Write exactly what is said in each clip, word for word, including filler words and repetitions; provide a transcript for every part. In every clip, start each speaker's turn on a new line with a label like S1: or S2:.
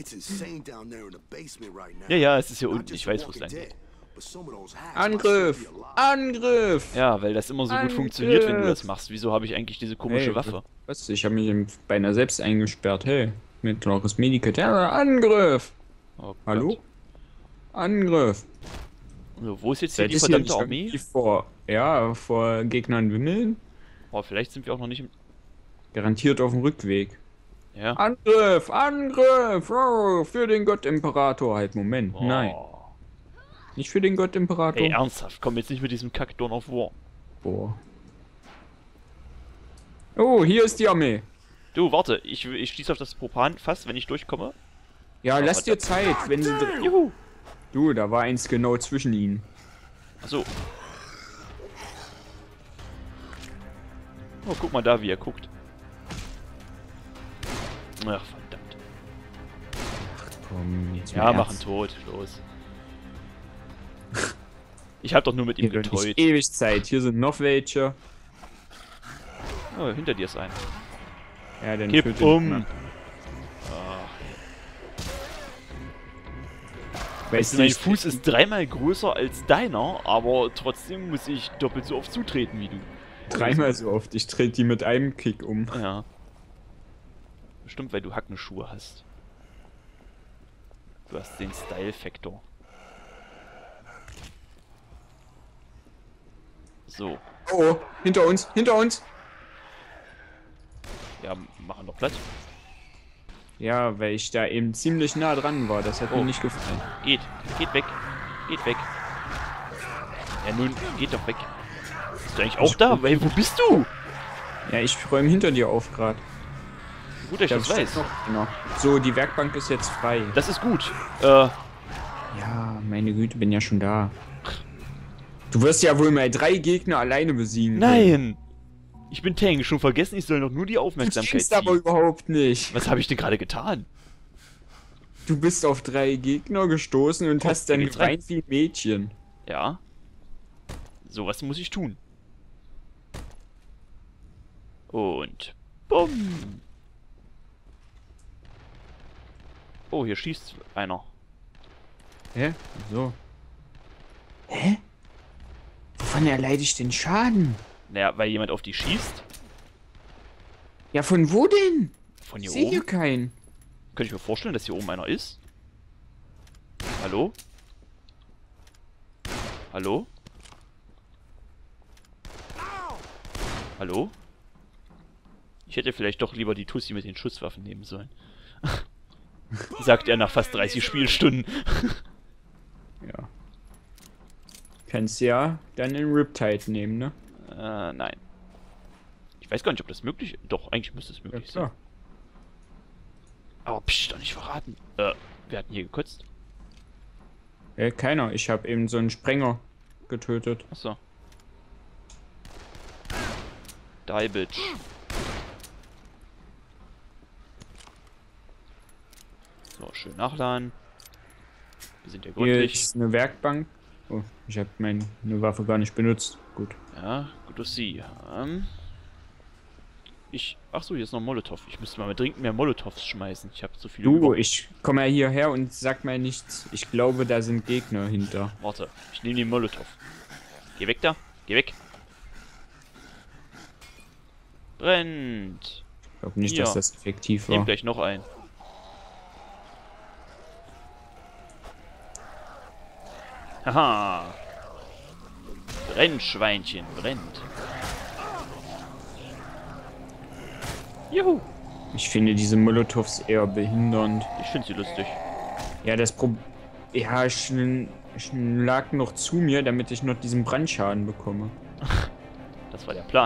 S1: Ja, ja, es ist hier unten. Ich weiß, wo es lang geht.
S2: Angriff! Angriff!
S1: Ja, weil das immer so gut funktioniert, wenn du das machst. Wieso habe ich eigentlich diese komische
S2: Hey,
S1: Waffe?
S2: Was? Ich habe mich beinahe selbst eingesperrt. Hey, mittleres Medikit. Ja, Angriff!
S1: Oh
S2: Hallo?
S1: Gott.
S2: Angriff!
S1: So, wo ist jetzt hier
S2: Seid
S1: die
S2: ihr hier
S1: verdammte
S2: nicht
S1: Armee?
S2: irgendwie vor, ja, vor Gegnern wimmeln?
S1: Oh, vielleicht sind wir auch noch nicht im...
S2: Garantiert auf dem Rückweg.
S1: Ja.
S2: Angriff! Angriff! Oh, für den Gott-Imperator. Halt, Moment.
S1: Oh.
S2: Nein. Nicht für den Gott-Imperator.
S1: Ey, ernsthaft, komm jetzt nicht mit diesem Kack Dawn of War.
S2: Boah. Oh, hier ist die Armee.
S1: Du, warte, ich, ich schließe auf das Propan-Fass, wenn ich durchkomme.
S2: Ja,
S1: Oh,
S2: lass dir Zeit, wenn sie...
S1: Juhu!
S2: Du, da war eins genau zwischen ihnen.
S1: Achso. Oh, guck mal da, wie er guckt. Ach, verdammt.
S2: Komm, jetzt
S1: Ja,
S2: mal
S1: machen
S2: ernst.
S1: tot, los. Ich hab doch nur mit ihm
S2: Hier wird nicht
S1: getäut.
S2: ewig Zeit. Hier sind noch welche.
S1: Oh, hinter dir ist einer.
S2: Ja, dann
S1: Kipp
S2: töte
S1: um!
S2: ihn.
S1: Weißt
S2: Weißt
S1: du,
S2: du,
S1: mein
S2: ich-
S1: Fuß ist dreimal größer als deiner, aber trotzdem muss ich doppelt so oft zutreten wie du.
S2: Dreimal so oft. Ich trete die mit einem Kick um.
S1: Ja. Bestimmt, weil du Hackenschuhe hast. Du hast den Style-Faktor. So.
S2: Oh, hinter uns, hinter uns.
S1: Ja, machen doch Platz.
S2: Ja, weil ich da eben ziemlich nah dran war. Das hat
S1: Oh.
S2: mir nicht gefallen.
S1: Geht. Geht weg. Geht weg. Ja, nun, geht doch weg. Bist du eigentlich auch da? Weil, wo bist du?
S2: Ja, ich räume hinter dir auf gerade.
S1: Gut, dass ich das weiß.
S2: Genau. So, die Werkbank ist jetzt frei.
S1: Das ist gut. Äh,
S2: Ja, meine Güte, bin ja schon da. Du wirst ja wohl mal drei Gegner alleine besiegen.
S1: nein! Ich bin Tank, schon vergessen, ich soll doch nur die
S2: Du
S1: Aufmerksamkeit
S2: kennst aber
S1: ziehen.
S2: überhaupt nicht.
S1: Was habe ich denn gerade getan?
S2: Du bist auf drei Gegner gestoßen und
S1: Oh,
S2: hast dann
S1: wie geht's rein?
S2: geweint wie ein Mädchen.
S1: Ja. So, was muss ich tun? Und bumm. Oh, hier schießt einer.
S2: Hä? So. Hä? Wovon erleide ich den Schaden?
S1: Naja, weil jemand auf die schießt.
S2: Ja, von wo denn?
S1: Von
S2: Ich
S1: hier
S2: sehe
S1: oben.
S2: hier keinen.
S1: Könnte ich mir vorstellen, dass hier oben einer ist. Hallo? Hallo? Hallo? Ich hätte vielleicht doch lieber die Tussi mit den Schusswaffen nehmen sollen. Sagt er nach fast dreißig Spielstunden.
S2: Ja. Kannst ja dann den Riptide nehmen, ne?
S1: Äh, nein. Ich weiß gar nicht, ob das möglich ist. Doch, eigentlich müsste es
S2: Ja,
S1: möglich sein.
S2: klar.
S1: Aber psch, doch nicht verraten. Äh, wir hatten hier gekotzt.
S2: Äh, keiner. Ich habe eben so einen Sprenger getötet.
S1: Achso. Die Bitch. So, schön nachladen. Wir sind ja
S2: Hier
S1: gründlich.
S2: ist eine Werkbank. Oh, ich habe meine Waffe gar nicht benutzt. Gut.
S1: Ja, gut dass sie. Ähm, ich. Achso, hier ist noch Molotow. Ich müsste mal mit dringend mehr Molotows schmeißen. Ich habe zu viele.
S2: Du,
S1: über-
S2: ich komme ja hierher und sag mal nichts. Ich glaube, da sind Gegner hinter.
S1: Warte, ich nehme den Molotow. Geh weg da. Geh weg. Brennt.
S2: Ich glaube nicht,
S1: Ja.
S2: dass das effektiv
S1: Nehm
S2: war.
S1: gleich noch ein. Haha. Brennt, Schweinchen, brennt. Juhu.
S2: Ich finde diese Molotows eher behindernd.
S1: Ich finde sie lustig.
S2: Ja, das Problem. Ja, ich, ich lag noch zu mir, damit ich noch diesen Brandschaden bekomme.
S1: Das war der Plan.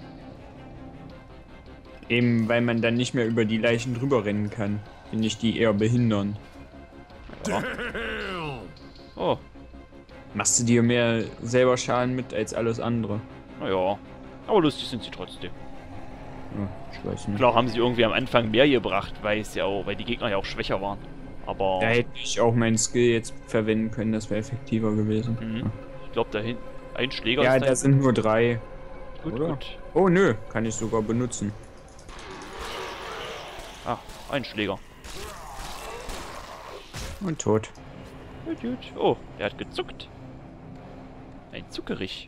S2: Eben, weil man dann nicht mehr über die Leichen drüber rennen kann. Finde ich die eher behindern.
S1: Ja. Oh,
S2: Machst du dir mehr selber Schaden mit als alles andere?
S1: naja. Aber lustig sind sie trotzdem.
S2: Ja, ich weiß nicht.
S1: Klar haben sie irgendwie am Anfang mehr gebracht, weil es ja auch, weil die Gegner ja auch schwächer waren. Aber
S2: Da hätte ich auch meinen Skill jetzt verwenden können, das wäre effektiver gewesen.
S1: mhm. ich glaube dahin ein Schläger
S2: Ja,
S1: ist
S2: da
S1: da
S2: sind nur drei.
S1: gut,
S2: oder?
S1: gut.
S2: Oh nö, kann ich sogar benutzen.
S1: Ah, ein Schläger.
S2: Und tot.
S1: Gut, gut. Oh, der hat gezuckt. Ein Zuckerich.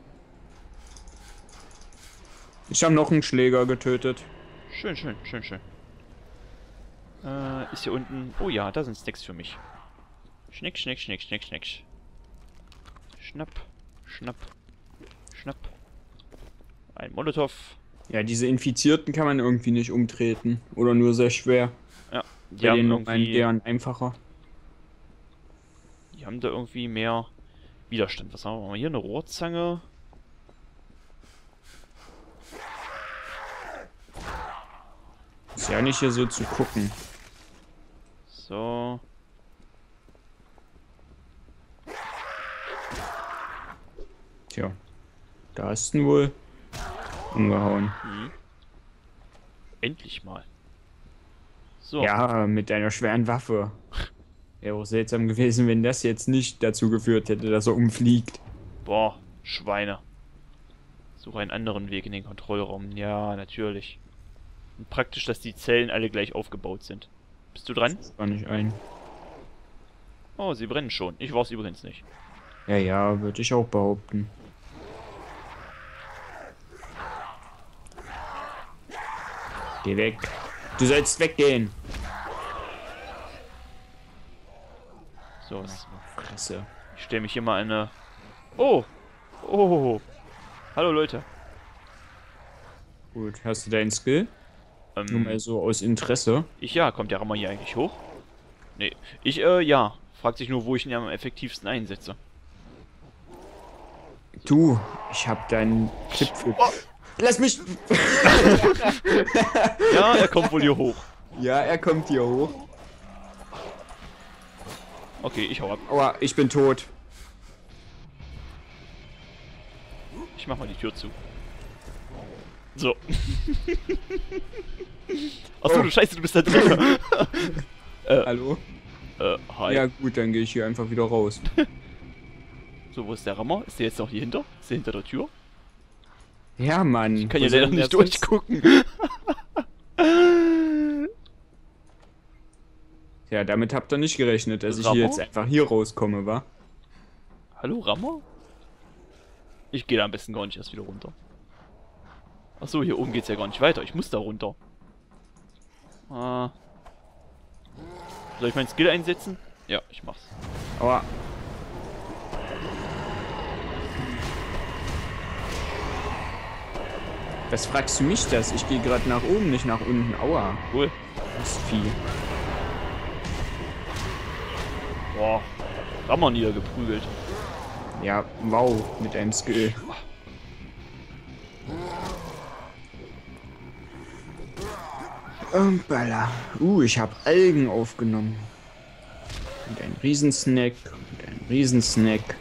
S2: Ich habe noch einen Schläger getötet.
S1: Schön, schön, schön, schön. Äh, ist hier unten... Oh ja, da sind Snacks für mich. Schneck, schneck, schneck, schneck, schneck. Schnapp, schnapp, schnapp. Ein Molotow.
S2: Ja, diese Infizierten kann man irgendwie nicht umtreten. Oder nur sehr schwer.
S1: Ja, die
S2: Bei
S1: haben
S2: den
S1: irgendwie...
S2: deren einfacher.
S1: Die haben da irgendwie mehr Widerstand. Was haben wir hier? Eine Rohrzange.
S2: Ist ja nicht hier so zu gucken.
S1: So.
S2: Tja. Da ist ihn wohl umgehauen.
S1: Hm. Endlich mal. So.
S2: Ja, mit einer schweren Waffe. Wäre auch seltsam gewesen, wenn das jetzt nicht dazu geführt hätte, dass er umfliegt.
S1: Boah, Schweine. Suche einen anderen Weg in den Kontrollraum. Ja, natürlich. Und praktisch, dass die Zellen alle gleich aufgebaut sind. Bist du dran?
S2: Das war nicht ein.
S1: Oh, sie brennen schon. Ich war es übrigens nicht.
S2: Ja, ja, würde ich auch behaupten. Geh weg. Du sollst weggehen.
S1: So, es-
S2: Fresse.
S1: ich stelle mich hier mal eine... Oh! Oh! Hallo Leute.
S2: Gut, hast du deinen Skill? Nur
S1: Ähm,
S2: mal so aus Interesse.
S1: ich ja, kommt der Rammer hier eigentlich hoch? Nee. Ich, äh, ja. Fragt sich nur, wo ich ihn am effektivsten einsetze.
S2: Du, ich hab deinen Tipp für...
S1: Oh.
S2: Lass mich...
S1: Ja, er kommt wohl hier hoch.
S2: Ja, er kommt hier hoch.
S1: Okay, ich hau ab.
S2: Aua, ich bin tot.
S1: Ich mach mal die Tür zu. So. Achso,
S2: Oh.
S1: du Scheiße, du bist da drin.
S2: Hallo?
S1: äh, hi.
S2: Ja gut, dann gehe ich hier einfach wieder raus.
S1: So, wo ist der Rammer? Ist der jetzt noch hier hinter? Ist der hinter der Tür?
S2: Ja, Mann.
S1: Ich kann
S2: wo
S1: ja leider
S2: soll denn
S1: nicht
S2: der sonst-
S1: durchgucken.
S2: Ja, damit habt ihr nicht gerechnet, dass ich
S1: Rammer?
S2: hier jetzt einfach hier rauskomme, wa?
S1: Hallo, Rammer? Ich gehe da am besten gar nicht erst wieder runter. Achso, hier oben geht's ja gar nicht weiter. Ich muss da runter. Ah. Soll ich meinen Skill einsetzen? Ja, ich mach's.
S2: Aua. Was fragst du mich das? Ich gehe gerade nach oben, nicht nach unten. Aua.
S1: Cool.
S2: Das Vieh.
S1: Boah. Rammer niedergeprügelt.
S2: Ja, wow, mit einem Skill. Und Baller. Uh, ich habe Algen aufgenommen. Und ein Riesensnack. Und ein Riesensnack.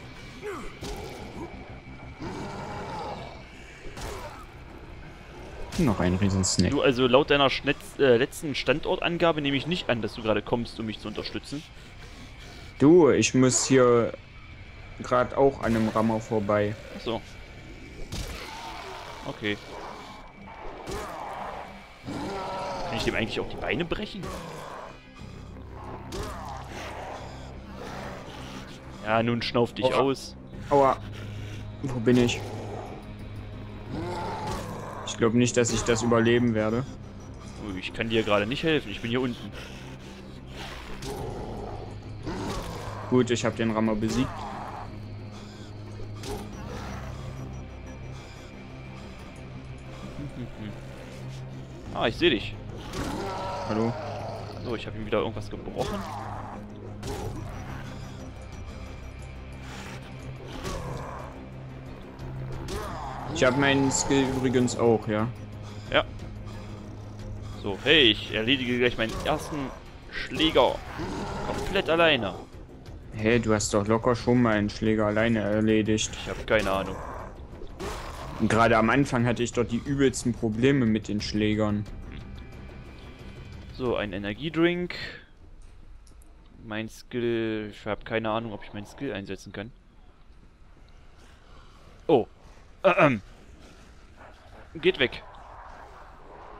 S2: Noch ein Riesensnack.
S1: Du, also laut deiner Schnetz, äh, letzten Standortangabe nehme ich nicht an, dass du gerade kommst, um mich zu unterstützen.
S2: Du, ich muss hier gerade auch an einem Rammer vorbei.
S1: Achso. Okay. Kann ich dem eigentlich auch die Beine brechen? Ja, nun schnauf dich
S2: Aua.
S1: aus.
S2: Aua. Wo bin ich? Ich glaube nicht, dass ich das überleben werde.
S1: Ui, ich kann dir gerade nicht helfen, ich bin hier unten.
S2: Gut, ich habe den Rammer besiegt.
S1: Ah, ich sehe dich.
S2: Hallo?
S1: So, ich habe ihm wieder irgendwas gebrochen.
S2: Ich habe meinen Skill übrigens auch, ja.
S1: Ja. So, hey, ich erledige gleich meinen ersten Schläger. Komplett alleine.
S2: Hey, du hast doch locker schon mal einen Schläger alleine erledigt.
S1: Ich habe keine Ahnung.
S2: Und gerade am Anfang hatte ich dort die übelsten Probleme mit den Schlägern.
S1: So, ein Energiedrink. Mein Skill... Ich habe keine Ahnung, ob ich meinen Skill einsetzen kann. Oh. Ähm. Geht weg.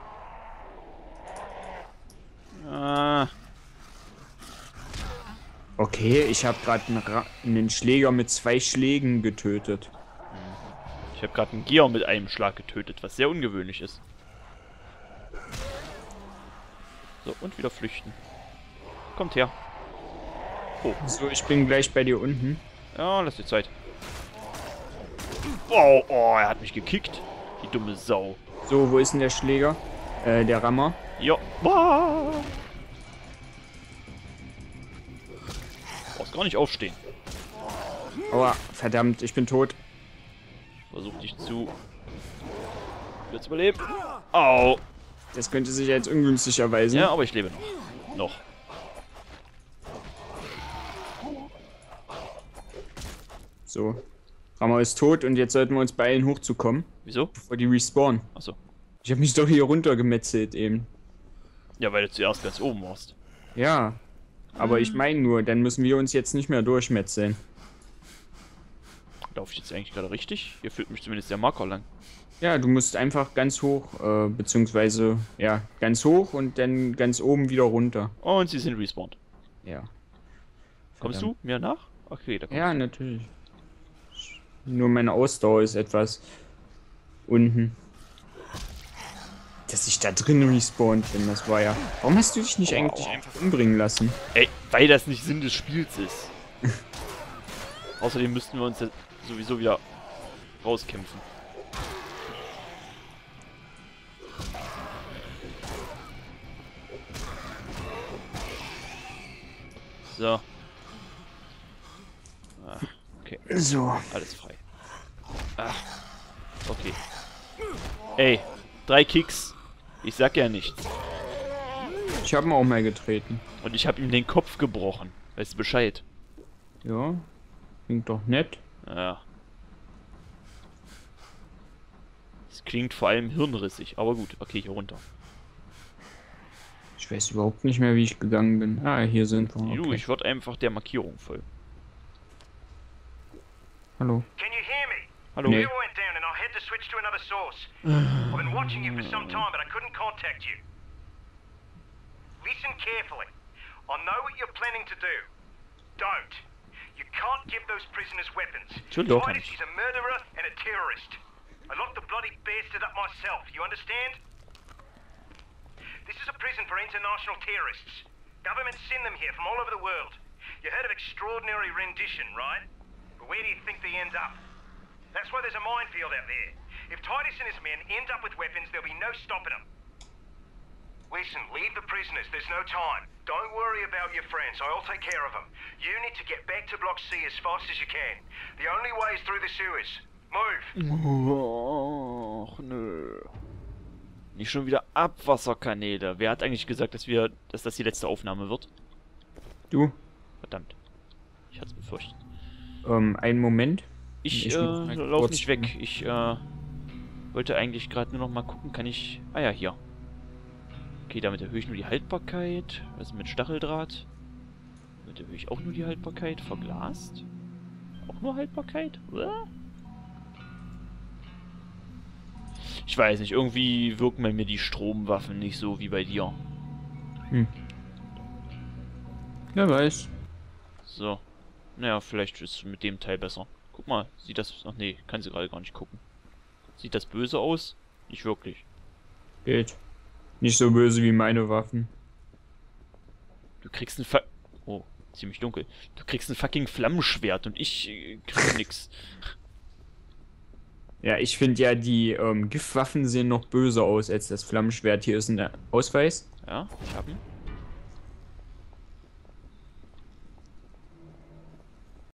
S1: Ah.
S2: Okay, ich habe gerade einen, Ra- einen Schläger mit zwei Schlägen getötet.
S1: Ich habe gerade einen Gear mit einem Schlag getötet, was sehr ungewöhnlich ist. So, und wieder flüchten. Kommt her. Oh.
S2: So, ich bin gleich bei dir unten.
S1: Ja, lass dir Zeit. Oh, oh, er hat mich gekickt. Die dumme Sau.
S2: So, wo ist denn der Schläger? Äh, der Rammer.
S1: Ja. Ah. Brauchst gar nicht aufstehen.
S2: Aua, verdammt, ich bin tot.
S1: Versuch dich zu... wieder zu überleben. Au.
S2: Das könnte sich jetzt ungünstig erweisen.
S1: Ja, aber ich lebe noch. Noch.
S2: So. Rammer ist tot und jetzt sollten wir uns beeilen, hochzukommen,
S1: Wieso?
S2: bevor die respawnen.
S1: Achso.
S2: Ich habe mich doch hier runtergemetzelt eben.
S1: Ja, weil du zuerst ganz oben warst.
S2: Ja. Aber ich meine nur, dann müssen wir uns jetzt nicht mehr durchmetzeln.
S1: Laufe ich jetzt eigentlich gerade richtig? Hier führt mich zumindest der Marker lang.
S2: Ja, du musst einfach ganz hoch, äh, beziehungsweise, ja, ganz hoch und dann ganz oben wieder runter.
S1: Und sie sind respawned.
S2: Ja.
S1: Kommst
S2: Verdammt.
S1: du mir nach? Okay, da kommst
S2: Ja, natürlich. Nur meine Ausdauer ist etwas unten. Dass ich da drin respawned bin, das war ja... Warum hast du dich nicht
S1: Oh,
S2: eigentlich
S1: oh.
S2: einfach umbringen lassen?
S1: du. Ey, weil das nicht Sinn des Spiels ist. Außerdem müssten wir uns ja sowieso wieder rauskämpfen. So. Ah, okay,
S2: So.
S1: alles frei. Ah, okay. Ey, drei Kicks. Ich sag ja nichts.
S2: Ich habe ihn auch mal getreten.
S1: Und ich habe ihm den Kopf gebrochen. Weißt du Bescheid?
S2: Ja. Klingt doch nett.
S1: Ja. Es klingt vor allem hirnrissig, aber gut. Okay, hier runter.
S2: Ich weiß überhaupt nicht mehr, wie ich gegangen bin. Ah, hier sind wir.
S1: Du,
S2: Okay.
S1: ich würde einfach der Markierung folgen.
S2: Hallo.
S3: Can you hear me?
S1: Hallo?
S2: Nee.
S3: Fuel went down and I had to switch to another source. I've been watching you for some time, but I couldn't contact you. Listen carefully. I know what you're planning to do. Don't. You can't give those prisoners weapons.
S1: Sure, don't.
S3: Titus is a murderer and a terrorist. I locked the bloody bastard up myself, you understand? This is a prison for international terrorists. Governments send them here from all over the world. You heard of extraordinary rendition, right? But where do you think they end up? That's why there's a minefield out there. If Titus and his men end up with weapons, there'll be no stopping them. Listen, leave the prisoners. There's no time. Don't worry about your friends. I'll take care of them. You need to get back to Block C as fast as you can. The only way is through the sewers. Move!
S1: Och, nö. Nicht schon wieder Abwasserkanäle. Wer hat eigentlich gesagt, dass wir, dass das die letzte Aufnahme wird?
S2: Du,
S1: Verdammt. Ich hatte es befürchtet.
S2: ähm, einen Moment.
S1: Ich,
S2: Ich
S1: äh,
S2: muss mal
S1: lauf
S2: kurz-
S1: nicht weg. Ich, äh, wollte eigentlich gerade nur noch mal gucken, kann ich... Ah ja, hier. Okay, damit erhöhe ich nur die Haltbarkeit. Was ist mit Stacheldraht? Damit erhöhe ich auch nur die Haltbarkeit. Verglast? Auch nur Haltbarkeit? Oder? Ich weiß nicht, irgendwie wirken bei mir die Stromwaffen nicht so wie bei dir.
S2: Hm. Wer weiß.
S1: So. Naja, vielleicht ist es mit dem Teil besser. Guck mal, sieht das... Ach nee, kann sie gerade gar nicht gucken. Sieht das böse aus? Nicht wirklich.
S2: Geht. Nicht so böse wie meine Waffen.
S1: Du kriegst ein Fa... Oh, ziemlich dunkel. Du kriegst ein fucking Flammenschwert und ich äh, krieg nix.
S2: Ja, ich finde ja, die ähm, Giftwaffen sehen noch böser aus als das Flammenschwert. Hier ist ein Ausweis.
S1: Ja, ich hab ihn.